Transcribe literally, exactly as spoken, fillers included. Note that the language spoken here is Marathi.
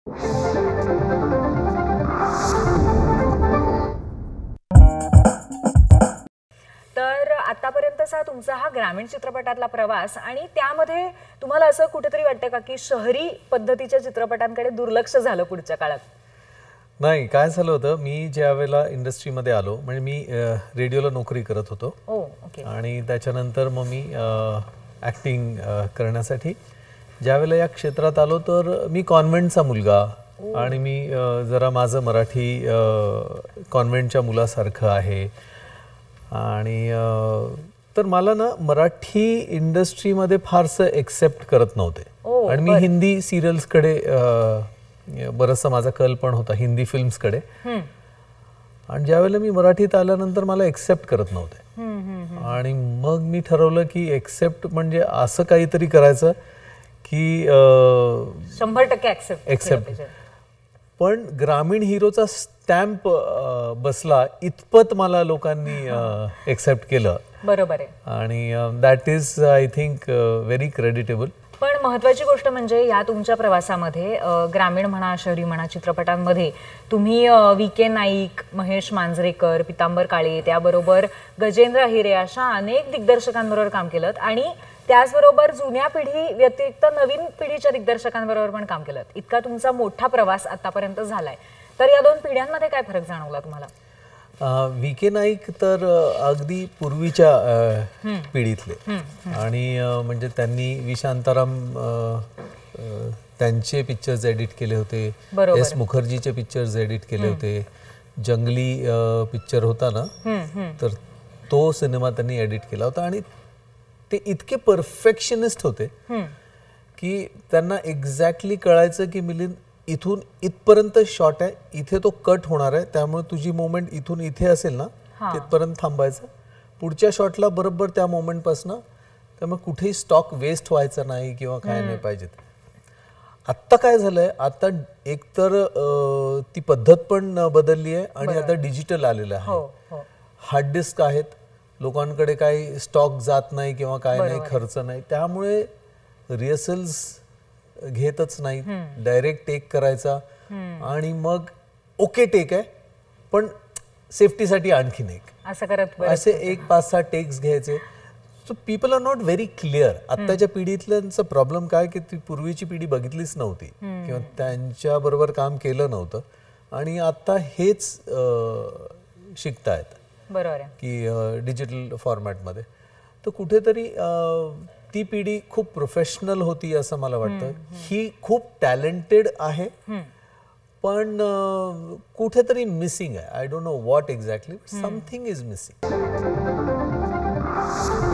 तर आतापर्यंतचा तुमचा हा ग्रामीण चित्रपटातला प्रवास आणि त्यामध्ये तुम्हाला असं कुठेतरी वाटतं का की शहरी पद्धतीच्या चित्रपटांकडे दुर्लक्ष झालं पुढच्या काळात? नाही, काय झालं होतं, मी ज्या वेळेला इंडस्ट्रीमध्ये आलो, म्हणजे मी रेडिओला नोकरी करत होतो आणि त्याच्यानंतर मग मी ॲक्टिंग करण्यासाठी ज्या वेळेला या क्षेत्रात आलो तर मी कॉन्व्हेंटचा मुलगा आणि मी जरा माझं मराठी कॉन्व्हेंटच्या मुलासारखं आहे आणि तर मला ना मराठी इंडस्ट्रीमध्ये फारसं एक्सेप्ट करत नव्हते आणि मी हिंदी सिरियल्सकडे बरंचसा माझा कल पण होता, हिंदी फिल्म्सकडे. आणि ज्यावेळेला मी मराठीत आल्यानंतर मला एक्सेप्ट करत नव्हते आणि मग मी ठरवलं की एक्सेप्ट म्हणजे असं काहीतरी करायचं की शंभर टक्के एक्सेप्ट एक्सेप्ट पण ग्रामीण हिरोचा स्टॅम्प बसला इतपत मला लोकांनी एक्सेप्ट केलं. बरोबर आहे. आणि that is I think very creditable. पण महत्त्वाची गोष्ट म्हणजे या तुमच्या प्रवासामध्ये ग्रामीण म्हणा शहरी म्हणा चित्रपटांमध्ये तुम्ही व्ही के नाईक, महेश मांजरेकर, पितांबर काळे, त्याबरोबर गजेंद्र अहिरे अशा अनेक दिग्दर्शकांबरोबर काम केलं आणि त्याचबरोबर जुन्या पिढी व्यतिरिक्त नवीन पिढीच्या दिग्दर्शकांबरोबर पण काम केलं. इतका तुमचा मोठा प्रवास आतापर्यंत झालाय, तर या दोन पिढ्यांमध्ये काय फरक जाणवला तुम्हाला? व्ही के नाईक तर अगदी पूर्वीच्या पिढीतले आणि म्हणजे त्यांनी वि शांताराम त्यांचे पिक्चर्स एडिट केले होते, एस मुखर्जीचे पिक्चर्स एडिट केले होते, जंगली पिक्चर होता ना तर तो सिनेमा त्यांनी एडिट केला होता आणि ते इतके परफेक्शनिस्ट होते की त्यांना एक्झॅक्टली कळायचं की मिलिंद इथून इथपर्यंत शॉट आहे, इथे तो कट होणार आहे, त्यामुळे तुझी मोमेंट इथून इथे असेल ना तिथपर्यंत थांबायचं, पुढच्या शॉटला बरोबर त्या मोमेंटपासून, त्यामुळे कुठेही स्टॉक वेस्ट व्हायचा नाही किंवा काय नाही पाहिजे. आत्ता काय झालंय, आता एकतर ती पद्धत पण बदलली आहे आणि आता डिजिटल आलेलं आहे, हार्ड डिस्क आहेत, लोकांकडे काही स्टॉक जात नाही किंवा काय नाही, खर्च नाही, त्यामुळे रिहर्सल्स घेतच नाही, डायरेक्ट टेक करायचा आणि मग ओके टेक आहे पण सेफ्टीसाठी आणखीन एक असं करत असे एक पाच सहा टेक्स घ्यायचे. So people are not very clear. आत्ताच्या पिढीतल्यांचा प्रॉब्लेम काय की ती पूर्वीची पिढी बघितलीच नव्हती किंवा त्यांच्या बरोबर काम केलं नव्हतं आणि आता हेच शिकतायत बरोबर की डिजिटल फॉर्मॅटमध्ये. तर कुठेतरी ती पिढी खूप प्रोफेशनल होती असं मला वाटतं. ही खूप टॅलेंटेड आहे पण कुठेतरी मिसिंग आहे. I don't know what exactly, something is missing.